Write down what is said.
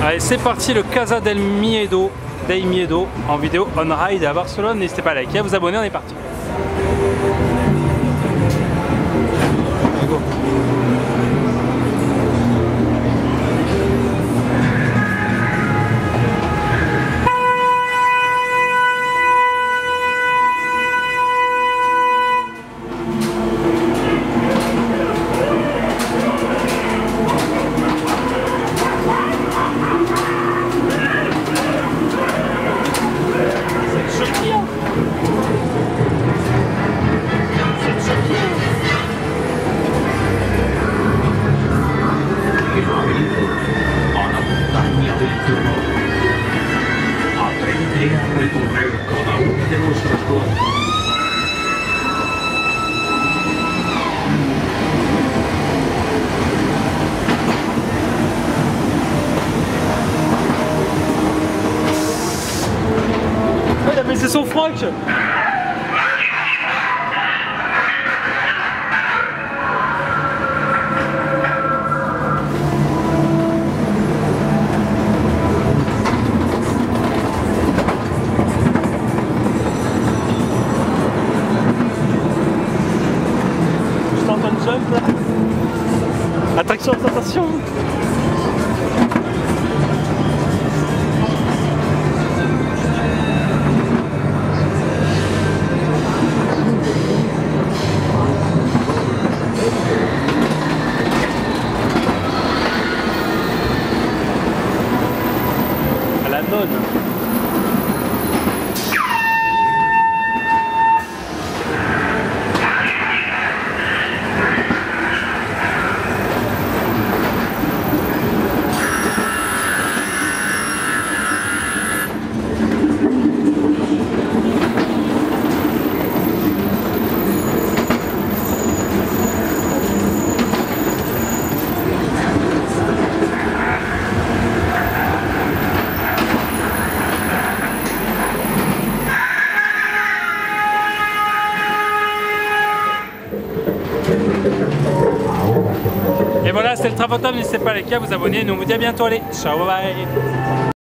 Allez, c'est parti, le Casa del Miedo en vidéo on ride à Barcelone. N'hésitez pas à liker, à vous abonner, on est parti. Allez, go. Aprende a recorrer cada una de nuestras plazas. Il a baissé son froc. Je tente un jump là. Attraction, attention. À la nonne. Et voilà, c'était le Trafotum, n'hésitez pas à liker, à vous abonner, nous on vous dit à bientôt, allez, ciao, bye bye.